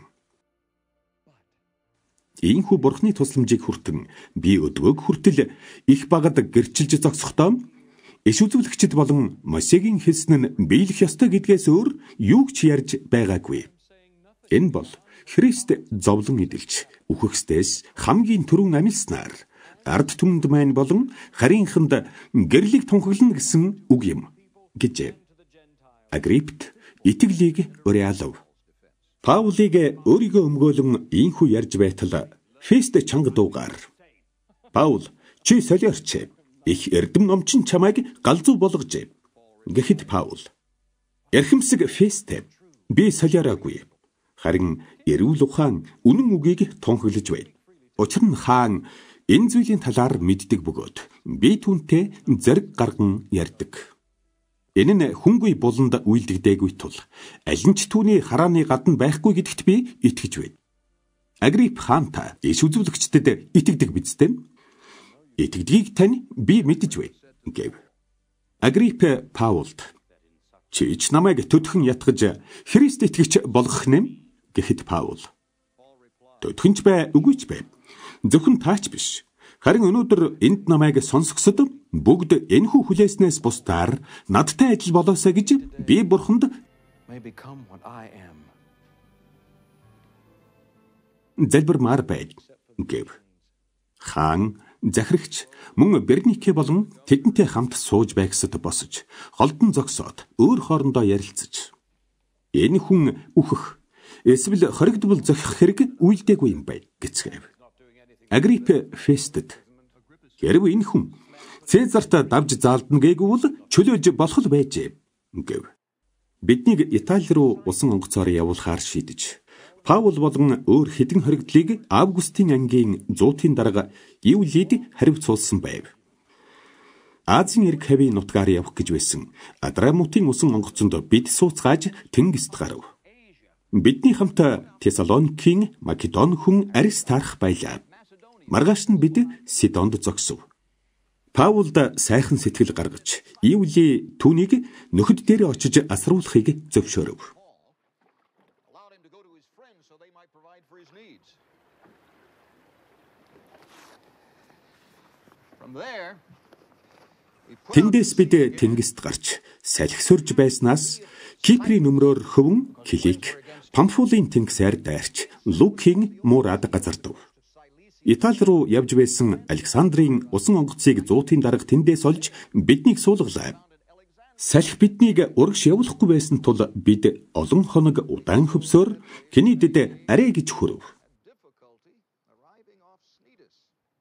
Ийхүү бурхны тусламжийг хүртэн би өдгөөг хүртэл их багад гэрчилж зогсохдоо иш үзүүлэгчд болон Мосегийн хэлсэн нь биелэх ёстой гэдгээс өөр юу ч ярьж байгаагүй. Энэ бол Христ зовлон эдэлж үхэгсдээс хамгийн түрүүн амилснаар ард түмэнд маань болон харийнханд гэрлийг тунхаглана гэсэн үг юм гэжээ. Агриппт итгэлийг уриалав. Паулыг өөрийгөө өмгөөлөн ийхүү ярьж байтал Фест чанга дуугаар Паул чи солиорч их эрдэм номчин чамайг галзуу болгожээ гэхэд Паул эрхэмсэг Фест би солиороогүй. Харин эрүүл ухаан үнэн үгийг тунхаглаж байна. Учир нь хаан энэ зүйлийн талаар мэддэг бөгөөд би түүнтэй зэрэг гарган ярьдаг. Энэ нь хүнгүй буланд үйлдэгдээгүй тул аль нь ч түүний харааны гадна байхгүй гэдэгт би итгэж байна. Агрипп хаанта иш үзүүлэгчдэд итгэдэг биз дээ? Итгэдгийг тань би мэдэж байна гэв. Агрипп Паулд чи ч намайг төдхөн ятгаж Христ итгэгч болгох нэм гэхэд Паул төдхөнч бай үгүй ч бай. Зөвхөн таач биш. Харин өнөөдөр энд намайг сонсгосод бүгд энэхүү хүлээснээс бусдаар надтай адил болоосаа гэж би бурханд залбирмаар байв гэв. Хаан захирагч мөн Бернике болон тэдэнтэй хамт сууж байгсад босож холдон зогсоод өөр хоорондоо ярилцаж энэ хүн үхэх эсвэл хоригдвол зохих хэрэг үйлдээгүй юм байна гэцгээв. Агрипп Фестэд хэрв энэ хүн Цезарт давж заалдна гээгүй бол чөлөөж болох л байжээ гэв. Биднийг Итали руу усан онгоцоор явуулахаар шийдэж Паул болон өөр хэдэн хоригдлыг Августын ангийн зуутын дарга Юлид харивцуулсан байв. Азийн эрг хавийн нутгаар явах гэж байсан Адрамутын усан онгоцонд бид сууцгааж тэнгист гарав. Бидний хамт Тесалоникийн Македон хүн Аристарх байлаа. Маргааш нь бид Сидонд зогсов. Паулд сайхан сэтгэл гаргаж, Ивли түүнийг нөхөд дээр очиж асруулахыг зөвшөөрөв. Allowed him to go to his friends so they might provide for his needs. From there, we put out Тэндээс бид тэнгист гарч, салхи сөрж байснаас Киприйн нөмрөөр хөвөн Килик, Памфулын тэнгисээр дайрч, Лукийн Мурад газардав. Итали руу явж байсан Александрийн усан онгоцыг зуутын дарга тэндээс олж биднийг суулгалаа. Салхи биднийг урагш явуулахгүй байсан тул бид олон хоног удаан хөвсөөр Кенедэд арай гэж хүрв. difficulty arriving off Cnidus.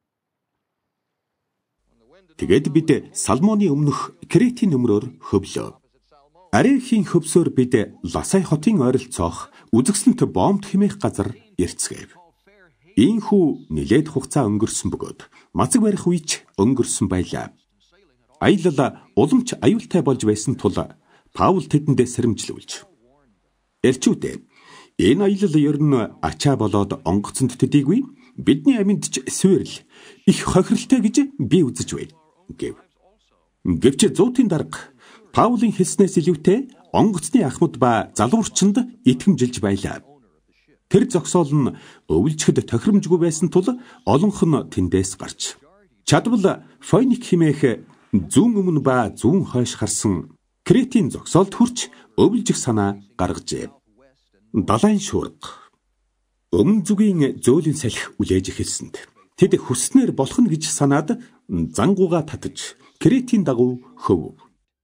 Тэгээд бид Салмоны өмнөх Кретийн нөмрөөр хөвлөө. Арайхийн хөвсөөр бид Ласай хотын ойролцоох үзэгсэлэнт Бомт хэмээх газар ирцгээв. Ийхүү нэлээд хугацаа өнгөрсөн бөгөөд мацаг барих үеч өнгөрсөн байлаа. Аялал уламж аюултай болж байсан тул Паул тэдэнд сэрэмжлүүлж. Эрчүүдээ энэ аялал ер нь ачаа болоод онгоцонд төдийгүй бидний амьд ч суурил их хохиролтой гэж би үзэж байна гэв. Гэвч зуутын дарга Паулын хэлснээс илүүтэй онгоцны ахмад ба залуурчинд итгэмжилж байлаа. Тэр зогсоол нь өвлжихэд тохиромжгүй байсан тул олонх нь тэндээс гарч чадвал Фойник хэмээх зүүн өмнө ба зүүн хойш харсан Кретийн зогсоолд хүрч өвлжих санаа гаргажээ. Далайн шуурга өмнө зүгийн зөөлөн салхи үлээж эхэлсэнд тэд хүснээр болох нь гэж санаад зангууга татаж Кретийн дагуу хөвөв.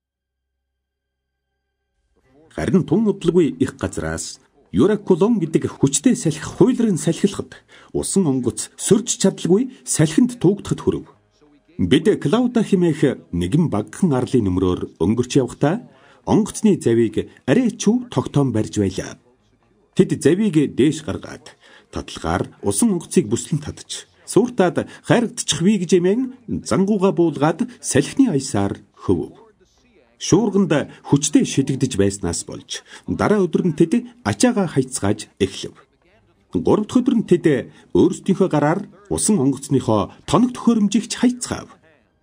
Харин тун удалгүй их газраас Юракулон гэдэг хүчтэй салхи хуйлрын салхилахад усан онгоц сөрж чадалгүй салхинд туugдахад хүрэв. Бид Клауда хэмээх нэгэн багахан арлын нөмрөөр өнгөрч явхдаа онгоцны завийг арай чүү тогтоом барьж байлаа. Тэд завийг дээш гаргаад таталгаар усан онгоцыг бүслэн татж сууртаад хайрагдчих вий гэж эмээн зангууга буулгаад салхины аясаар хөвөв. Шуурганд хүчтэй шидэгдэж байснаас болж дараа өдөр нь тэд ачаага хайцгааж эхлэв. 3 дахь өдөр нь тэд өөрсдийнхөө гараар усан онгоцныхоо тоног төхөөрөмжигч хайцгаав.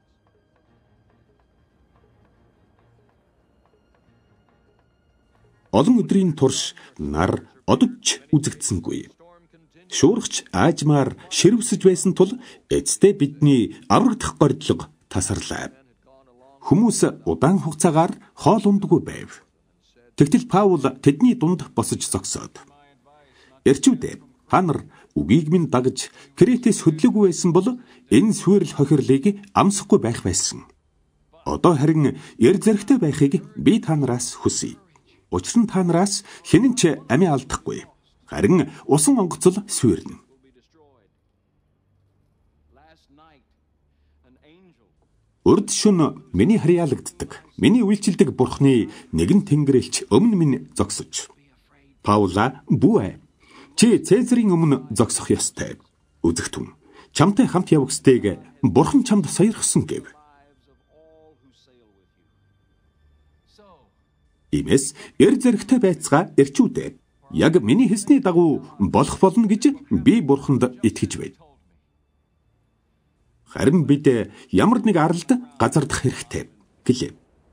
Олон өдрийн турш нар одовч үзэгдсэнгүй. Шуургач аажмаар ширвсэж байсан тул эцдээ бидний аврагдах гордлого тасарлаа. Хүмүүс удаан хугацаагаар хоол ундаггүй байв. Тэгтэл Паул тэдний дунд босож зогсоод. Эрчүүдээ та нар үгийг минь дагж Кретээс хөдлөөгүй байсан бол энэ суурил хохирлыг амсахгүй байх байсан. Одоо харин эр зэрэгтэй байхыг би та нараас хүсье. Учир нь та нараас хэн ч амиа алдахгүй. Харин усан онгоцол суурна. Урд шөнө миний харьяалагддаг. Миний үйлчилдэг бурхны нэгэн тэнгэрэлч өмнө минь зогсож. Паула бүү. Чи Цезарийн өмнө зогсох ёстой. Үзэгтэн. Чамтай хамт явах гэстэйг бурхан чамд саярхсан гэв. Имээс эр зэрэгтэй байцгаа эрчүүдээ. Яг миний хэлсний дагуу болох болно гэж би бурханд итгэж байна. Харин бид ямар нэг аралд газардах хэрэгтэй гэлээ.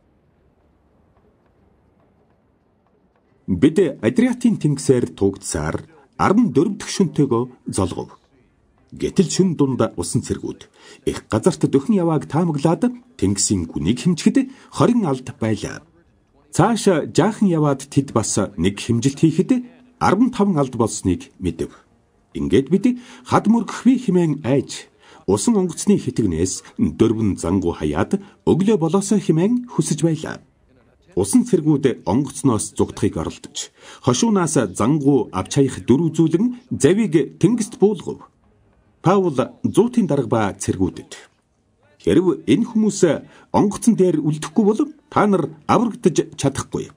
Бид Адриатын тэнгисээр тугдсаар 14 дахь шөнөтэйгөө золгов. Гэтэл шөнө дунд усан цэргүүд их газарт дөхөн явааг таамаглаад тэнгисийн гүнийг хэмжихэд 20 алд байлаа. Цааш жаахан яваад тэд бас нэг хэмжилт хийхэд 15 алд болсныг мэдэв. Ингээд бид хад мөргөхгүй хэмээн айж усан онгоцны хитгэнээс дөрвөн зангуу хаяад өглөө болоосоо хэмээн хүсэж байлаа. Усан цэргүүд онгоцноос зугдахыг оролдож, хошуунаас зангуу авч хаях дөрв зүйлэн завийг тэнгист буулгав. Паул зуутын дарга ба цэргүүдэд хэрв энэ хүмүүс онгоцон дээр үлдэхгүй бол та нар аврагдаж чадахгүй.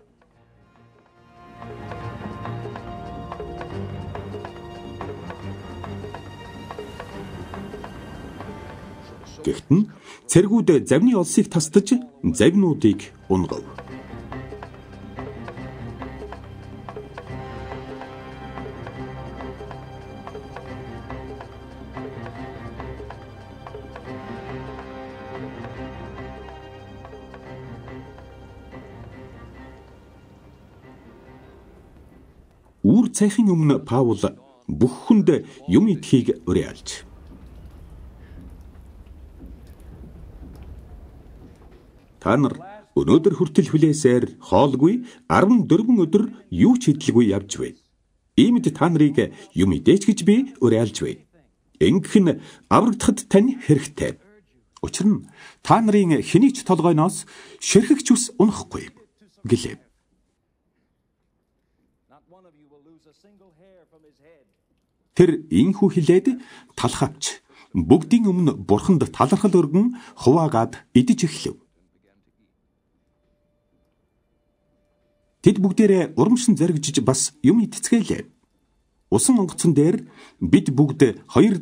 Гэхдээ цэргүүд завны олсыг тасдаж завнуудыг унгав. Үүр цайхын өмнө Паул бүх хүнд юм идэхийг уриалж. Та нар өнөөдөр хүртэл хүлээсээр хоолгүй 14 өдөр юу ч идэлгүй явж бай. Иймд та нарыг юм идээч гэж би уриалж бай. Ингэх нь аврагдахад тань хэрэгтэй. Учир нь та нарын хэний ч толгойноос ширхэгч ус унахгүй гэлээ. Тэр ийхүү хэлээд талх авч бүгдийн өмнө бурханд талархал өргөн хуваагаад идэж эхлэв. Тэд бүгдээрээ урамшин заргижиж бас юм идцгээлээ. Усан онгоцон дээр бид бүгд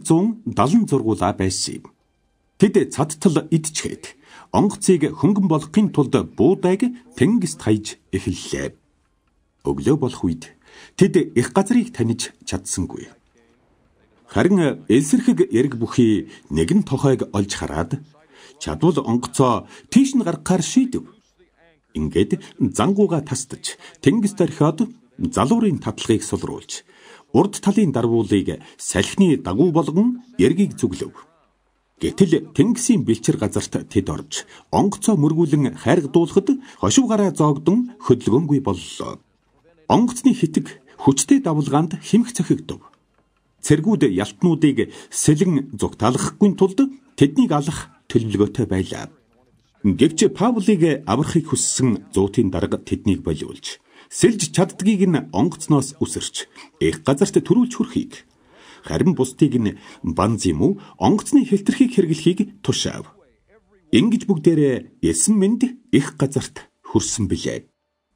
276 байсан юм. Тэд цадтал идчихэд онгоцыг хөнгөн болохын тулд буудайг тэнгист хаяж эхэллээ. Өглөө болох үед тэд их газрыг таних чадсангүй. Харин элсэрхэг эрг бүхий нэгэн тохойг олж хараад чадвал онгоцоо тийш нь гаргахаар шийдэв. Ингээд зангууга тасдаж тэнгист орхиод залуурын татлагыг сулруулж урд талын дарвуулыг салхины дагуу болгон эргийг зүглөв. Гэтэл тэнгисийн бэлчир газарт тэд орж онгоцоо мөргүүлэн хайргадуулахад хошуугаараа зоогдон хөдөлгөөнгүй боллоо. Онгоцны хитэг хүчтэй давлгаанд хэмх цохигдов. Цэргүүд ялтнуудыг сэлэн зугтаалгахгүй тулд тэднийг алах төлөвлөгөөтэй байлаа. Гэвч Паулыг аврахыг хүссэн зуутын дарга тэднийг болиулж, сэлж чаддгийг нь онгоцноос үсэрч, их газарт төрүүлж хүрхийг, харин бусдыг нь банз юм уу онгоцны хэлтэрхийг хэрэглэхийг тушаав. Ингэж бүгдээрээ эсэн мэнд их газарт хүрсэн билээ.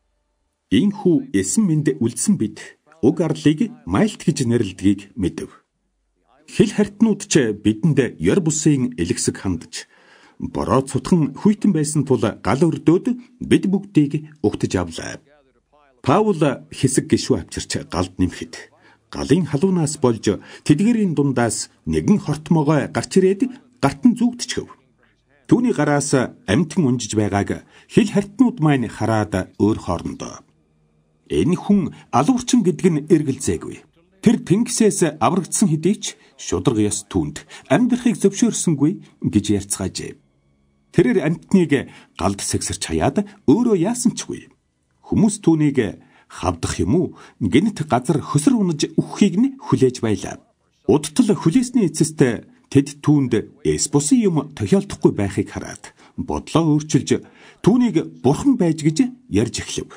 Ийхүү эсэн мэнд үлдсэн бид уг арлыг майлт гэж нэрлэдгийг мэдэв. Хил хартнууд ч бидэнд ёр бусын элэгсэг хандж, бороо цутхан хүйтэн байсан тул гал өрдөөд бид бүгдийг угтаж авлаа. Паул хэсэг гишүү авчирч галд нэмэхэд галын халуунаас болж тэдгэрийн дундаас нэгэн хортмогоо гарч ирээд гарт нь зүгтчихв. Түүний гараас амьтан унжиж байгааг хил хартнууд маань хараад өөр хоорондоо энэ хүн алуурчин гэдэг нь эргэлзээгүй. Тэр тэнгисээс аврагдсан хэдий ч шударга ёс түүнд амьдрахыг зөвшөөрсөнгүй гэж ярьцгаажээ. Тэрээр амьтныг галд сэгсэрч хаяад өөрөө яасан чгүй. Хүмүүс түүнийг хавдах юм уу гэнэт газар хөсөр унаж өгөхийг нь хүлээж байлаа. Удтал хүлээсний эцэст тэд түүнд эс бусын юм тохиолдохгүй байхыг хараад бодлоо өөрчилж түүнийг бурхан байж гэж ярьж эхлэв.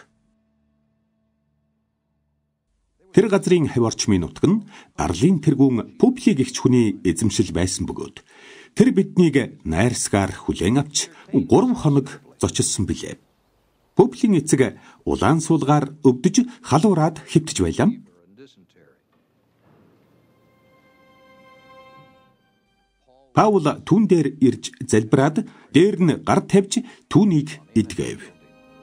Тэр газрын хавь орчмын нутаг нь арлын тэргүүн Публий гэгч хүний эзэмшил байсан бөгөөд тэр биднийг найрсгаар хүлээн авч 3 хоног зочилсон билээ. Публийн эцэг улаан суулгаар өвдөж халуураад хэвтэж байлаа. Паул түүн дээр ирж залбираад дээр нь гар тавьж түүнийг идгээв.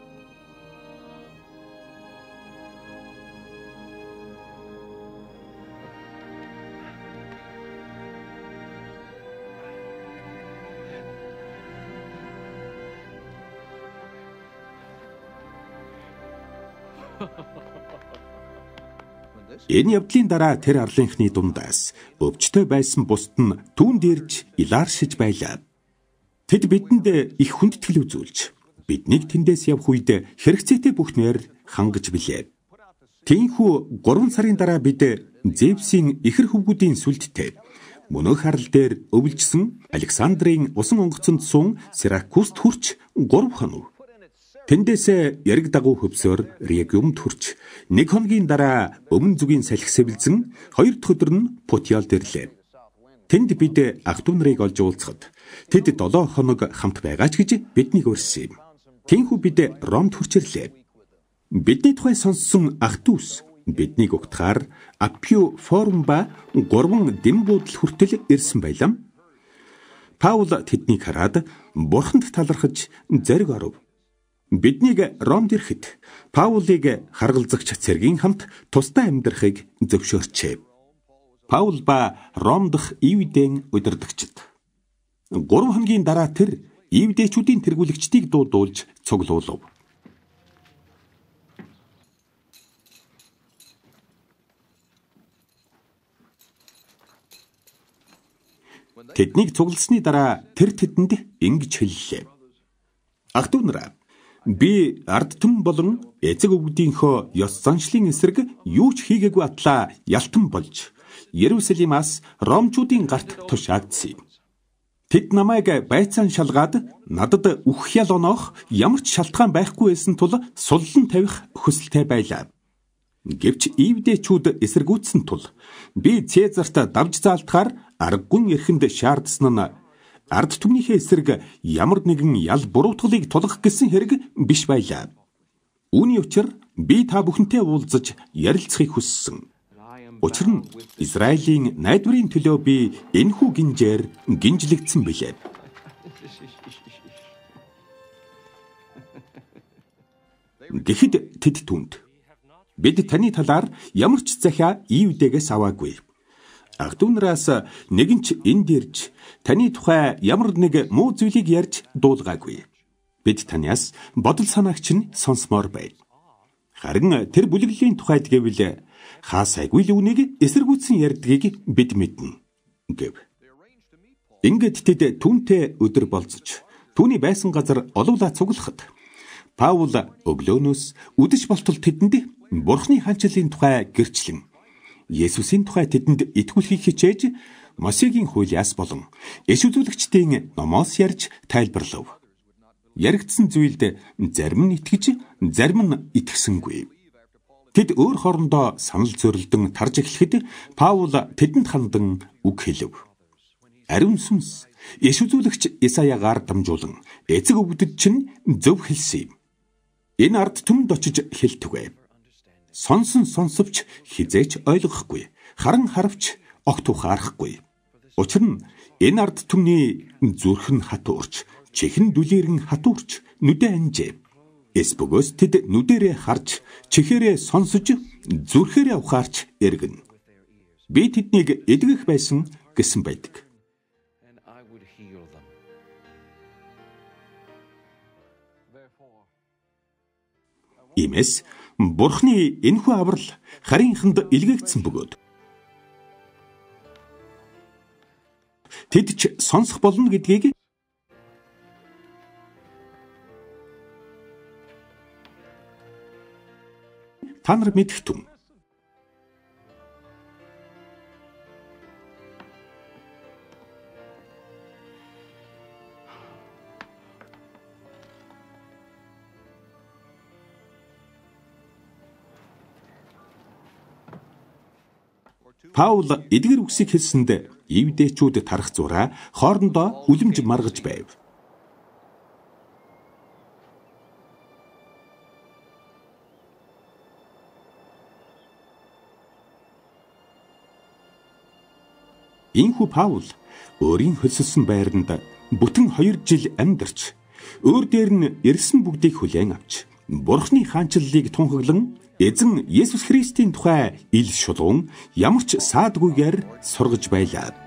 Энэ явдлын дараа тэр арлынхны дундаас өвчтөй байсан бусд нь түүнд ирж илааршиж байлаа. Тэд бидэнд их хүндэтгэл үзүүлж, биднийг тэндээс явх үед хэрэгцээтэй бүхнээр хангаж билээ. Тийхүү 3 сарын дараа бид Зевсийн ихэр хөвгүүдийн сүлдтэй мөнөх арал дээр өвлжсөн Александрийн усан онгоцонд суун Сиракуст хүрч 3 хоног. Тэндээс яриг дагуу хөвсөөр Региумд хүрч 1 хоногийн дараа өмнө зүгийн салхи сэвэлзэн 2 дахь өдөр нь Путиалд ирлээ. Тэнд бид ах トゥ нарыг олж уулзахад тэд 7 хоног хамт байгаа ч гэж биднийг урьсан юм. Тийхүү бид Ромд хүрч ирлээ. Бидний тухай сонссон ах トゥ ус биднийг угтахаар Аппио форум ба 3 дэм буудал хүртэл ирсэн байлаа. Паул тэднийг хараад бурханд талархаж зориг оров. Биднийг Ромд ирэхэд Паулыг харгалзагч цэргийн хамт тусдаа амьдрахыг зөвшөөрчээ. Паул ба Ром дахь Ивдэн удирдагчид 3 хоногийн дараа тэр Ивдэчүүдийн тэргүүлэгчдийг дуудуулж цуглуулв. тэднийг цугласны дараа тэр тэдэнд ингэж хэллээ. Ах トゥ нараа, би ард түмэн болон эцэг өвгдийнхөө ёс заншлын эсрэг юу ч хийгээгүй атлаа ялтан болж Иерусалимаас ромчуудын гарт тушаагдсан юм. Тэд намайг байцаан шалгаад надад үхэх ял оноох ямар ч шалтгаан байхгүй байсан тул суллан тавих хүсэлтэй байлаа. Гэвч Ивдэчүүд эсэргүүцсэн тул би Цезарт давж заалтахаар аргагүй эрхэнд шаардсан нь ард түмнийхээ эсрэг ямар нэгэн ял буруутгалыг тулгах гэсэн хэрэг биш байлаа. Үүний учир би та бүхэнтэй уулзаж ярилцахыг хүссэн. Учир нь Израилийн найдварын төлөө би энэхүү гинжээр гинжлэгдсэн билээ. Гэхэд тэд түнд бид таны талаар ямар ч захиа Ивдэгээс аваагүй. Ах トゥ нараас нэгэн ч энд ирж таны тухай ямар нэг муу зүйлийг ярьж дуулгаагүй. Бид танаас бодол санаагч нь сонсмоор байна. Харин тэр бүлэглэлийн тухайд гэвэл хаа сайгүй л үнийг эсэргүүцэн ярьдгийг бид мэднэ гэв. Ингээд тэд түүнтэй өдөр болцож түүний байсан газар олуулаа цуглахад Паул өглөөнөөс үдэш болтол тэдэнд Бурхны хаанчлалын тухай гэрчлэн Есүсийн тухай тэдэнд итгүүлэхийг хичээж Мосегийн хуулиас болон иш үзүүлэгчдийн номоос ярьж тайлбарлав. Яригдсан зүйлд зарим нь итгэж, зарим нь итгэсэнгүй. Тэд өөр хоорондоо санал зөрөлдөн тарж эхлэхэд Паул тэдэнд хандан үг хэлв. Ариун сүнс иш үзүүлэгч Исаягаар дамжуулан эцэг өвгдөд чинь зөв хэлсэн юм. Энэ ард түмэнд очиж хэлтвэ. Сонсон сонсовч хизээч ойлгохгүй, харан харавч огт ухаарахгүй. Учир нь энэ ард түмний зүрх нь хатуурч, чихэн дүлээрэн хатуурч, нүдэ анжээ. Эсбөгөөс тэд нүдэрээ харж, чихээрээ сонсож, зүрхээрээ ухаарч эргэнэ. Би тэднийг эдгэх байсан гэсэн байдаг. Иймээс Бурхны энэхүү аврал харийнханд илгээгдсэн бөгөөд тэд ч сонсох болно гэдгийг та нар мэдэх түн. Паул эдгэр үгсийг хэлсэнд Ивдэчүүд тарах зураа хоорондоо үлэмж маргаж байв. Инхүү Паул өөрийн хөлсөлсөн байранд бүтэн 2 жил амьдарч, өөр дээр нь ирсэн бүгдийг хүлээн авч, Бурхны хаанчлалыг тунхаглан эзэн Есүс Христийн тухай ил шулуун ямар ч саадгүйгээр сургаж байлаа.